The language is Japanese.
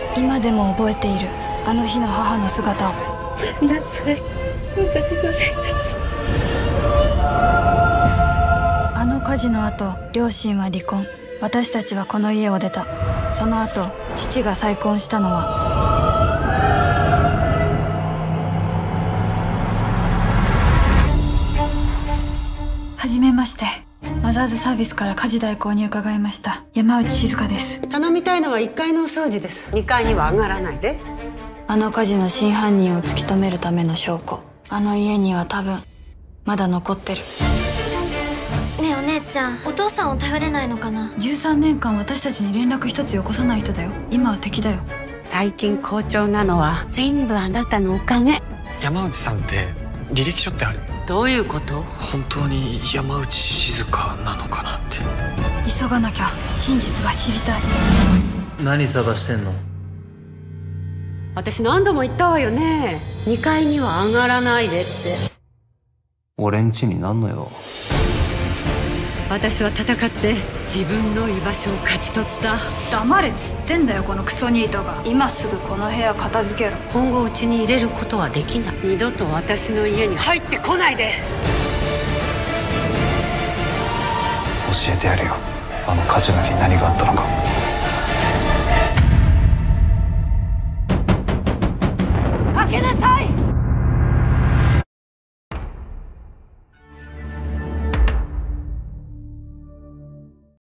今でも覚えているあの日の母の姿を。 なさい、私の生活。 あの火事の後、両親は離婚。私たちはこの家を出た。その後、父が再婚したのははじめまして。マザーズサービスから家事代行に伺いました山内静香です。 頼みたいのは1階のお掃除です。2階には上がらないで。 あの火事の真犯人を突き止めるための証拠、あの家には多分まだ残ってる。 ねえお姉ちゃん、お父さんを頼れないのかな。 13年間私たちに連絡一つよこさない人だよ。今は敵だよ。 最近好調なのは全部あなたのおかげ。 山内さんって履歴書ってある？ どういうこと？ 本当に山内静香なのかなって。 急がなきゃ。真実が知りたい。 何探してんの？ 私何度も言ったわよね。2階には上がらないでって。 俺ん家になんのよ。 私は戦って自分の居場所を勝ち取った。 黙れっつってんだよ、このクソニートが。今すぐこの部屋片付けろ。 今後うちに入れることはできない。二度と私の家に入ってこないで。 教えてやるよ、あの火事の日何があったのか。